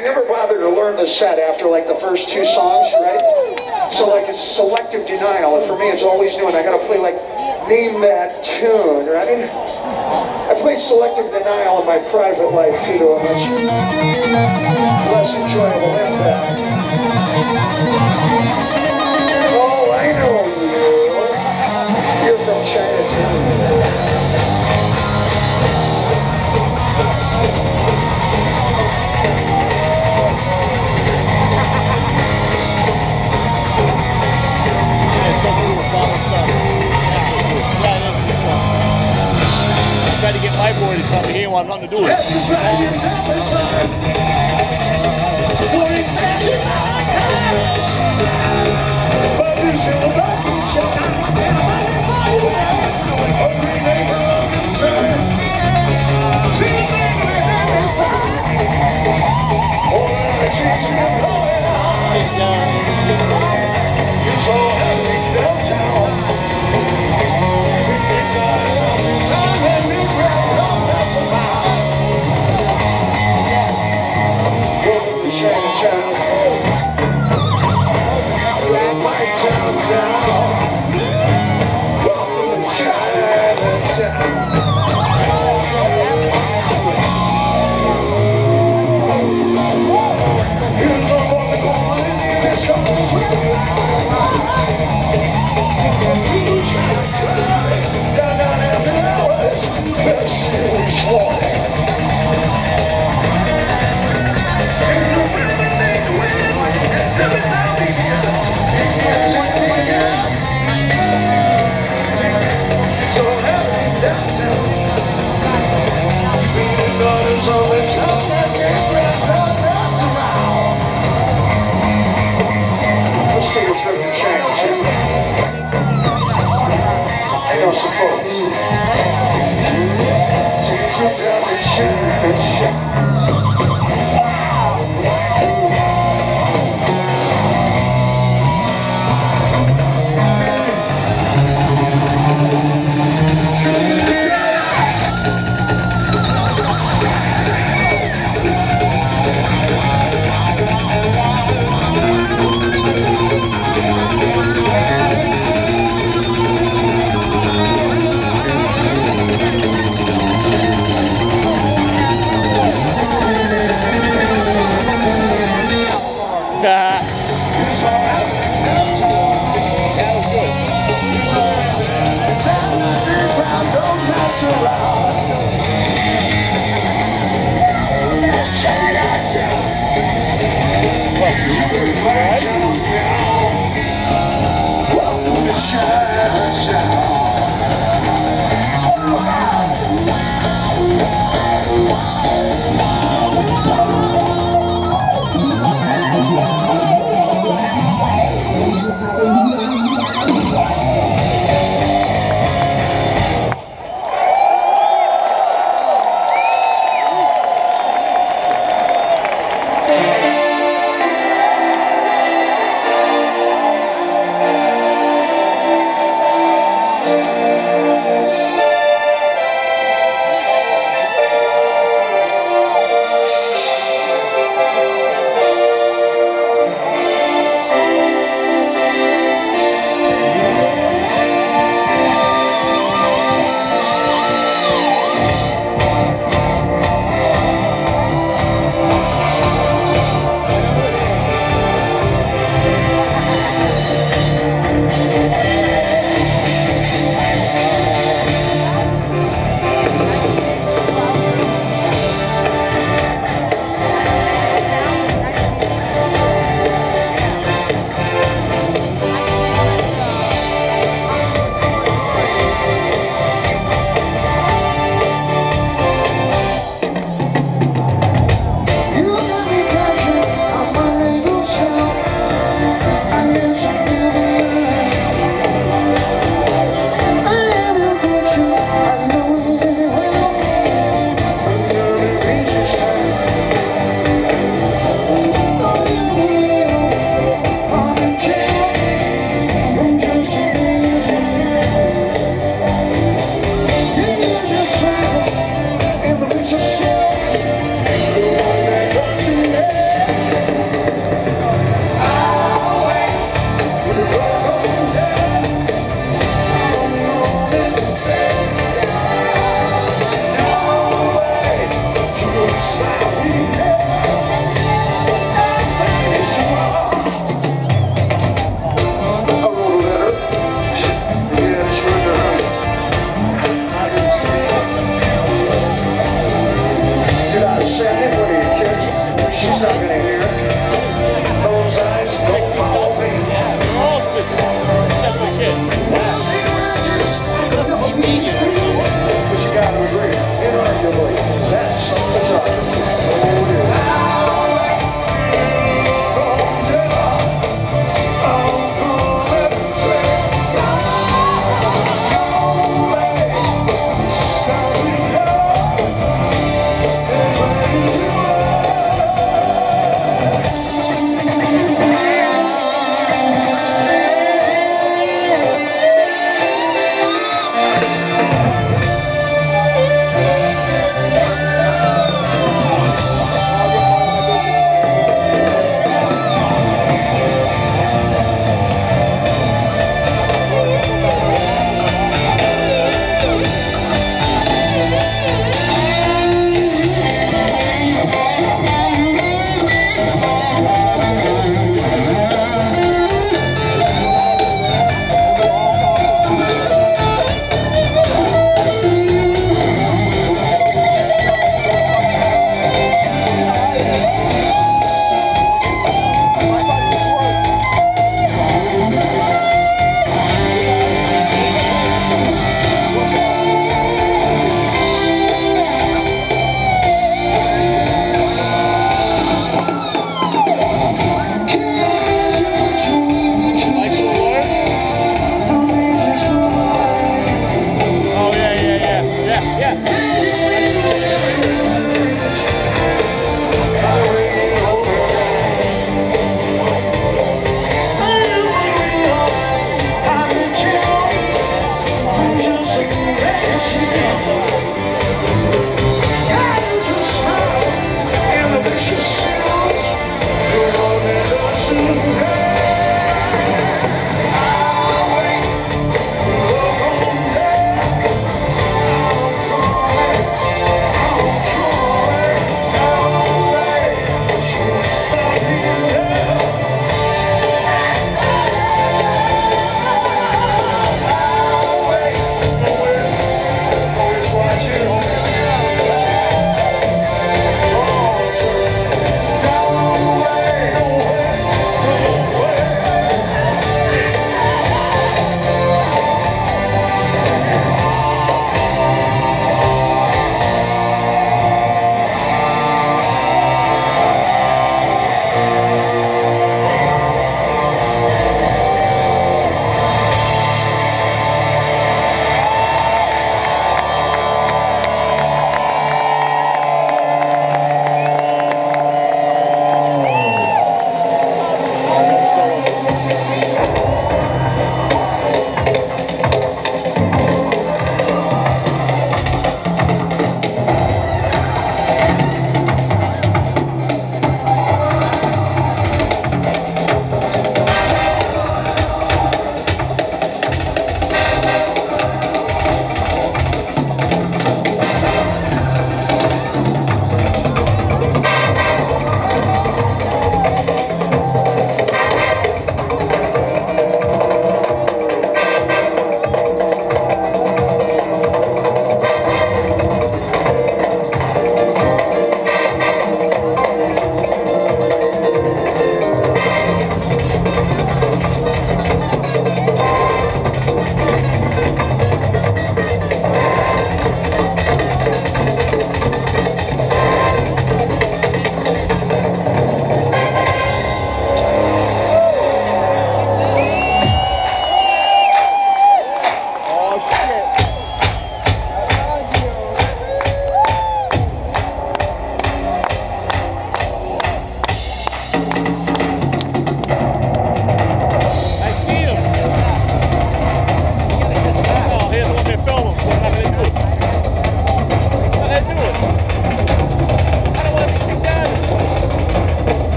never bothered to learn the set after like the first two songs, right? So like it's selective denial. And for me, it's always new, and I gotta play like name that tune, right? I played selective denial in my private life too, to a much less enjoyable impact. Oh, I know you. You're from Chinatown. Tried to get my boy to come, he didn't want nothing to do with it.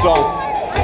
song.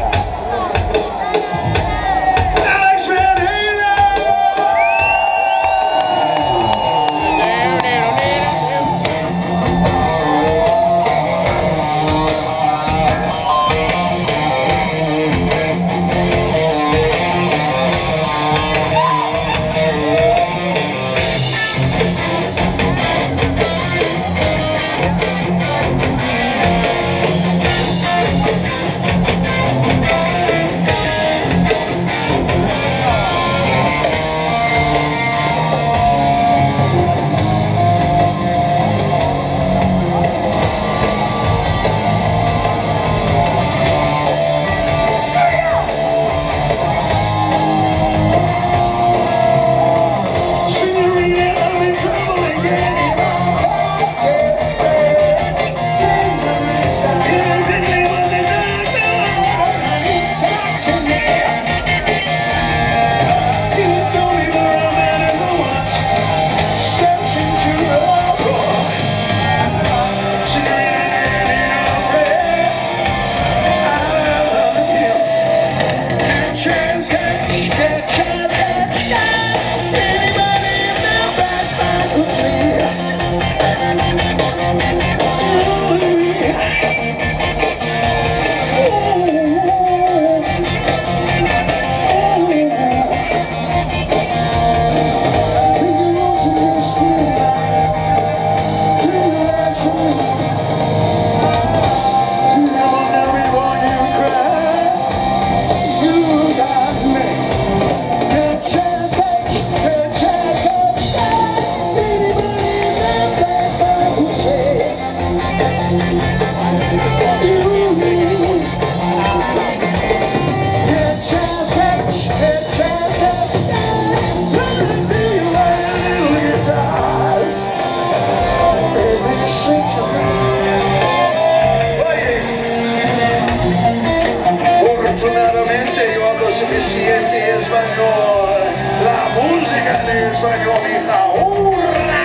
Fortunadamente yo hablo suficiente español. La música en español, hija. ¡Hurra!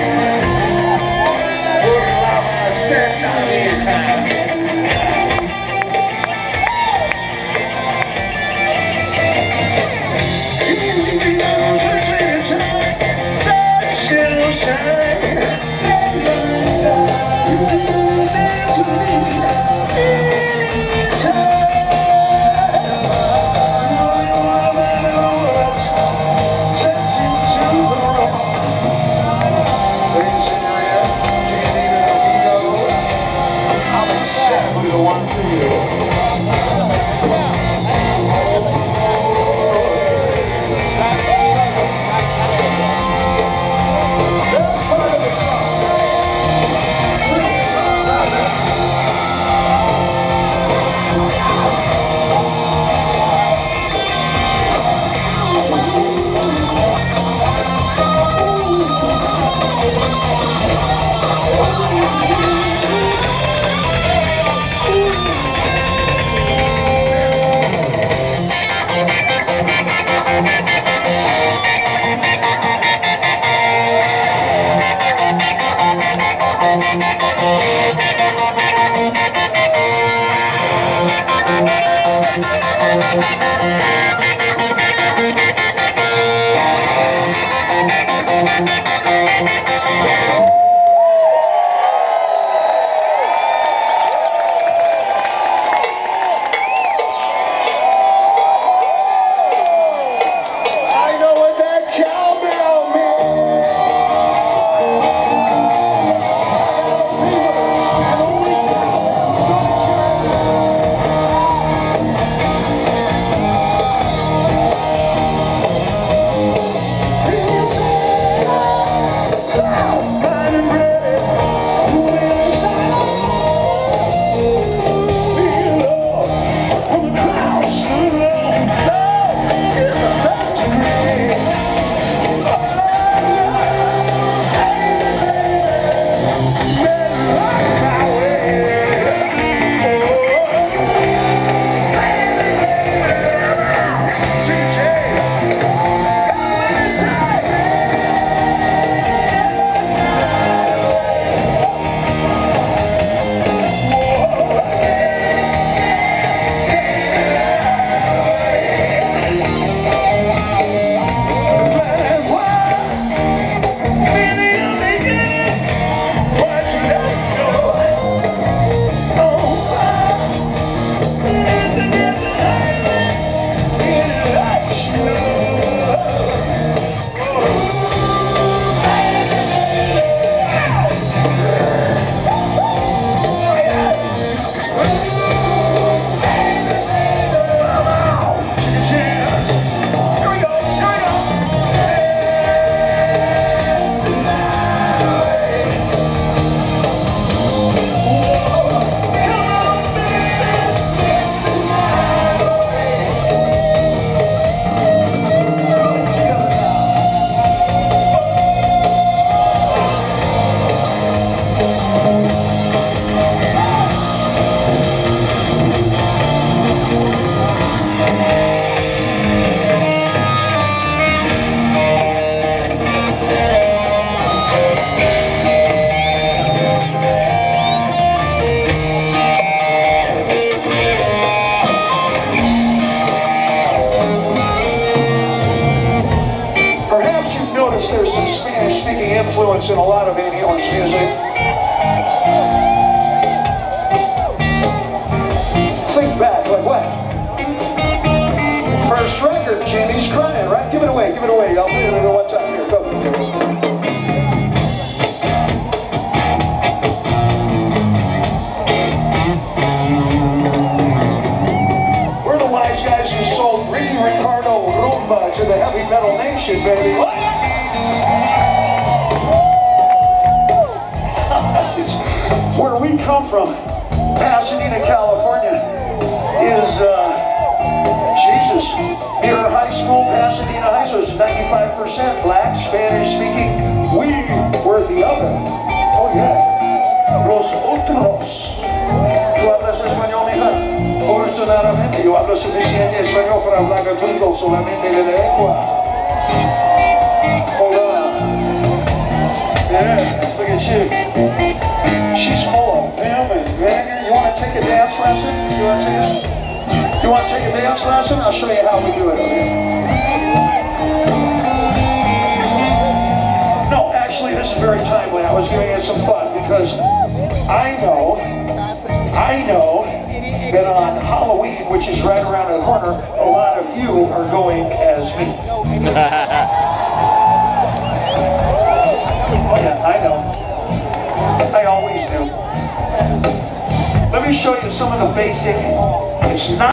Por la maceta, hija. Perhaps you've noticed there's some Spanish-speaking influence in a lot of Van Halen's music. Think back, like what? First record, Jimmy's Crying, right? Give it away, give it away. I'll play it one time. Here, go. We're the wise guys who sold Ricky Ricardo rumba to the heavy metal nation, baby. What? Where we come from, Pasadena, California, is Jesus. Near high school, Pasadena High School, is 95% black, Spanish-speaking. We were the other. Oh yeah. Los otros. ¿Tú hablas español, mija? Afortunadamente, yo hablo suficiente español para hablar contigo solamente de lengua. Hold on. Yeah, look at you. She's full of vim and vinegar. You want to take a dance lesson? You want to take a dance lesson? I'll show you how we do it, okay? No, actually, this is very timely. I was giving it some thought because I know that on Halloween, which is right around the corner, a lot of you are going as me. Oh yeah, I know. I always do. Let me show you some of the basic. It's not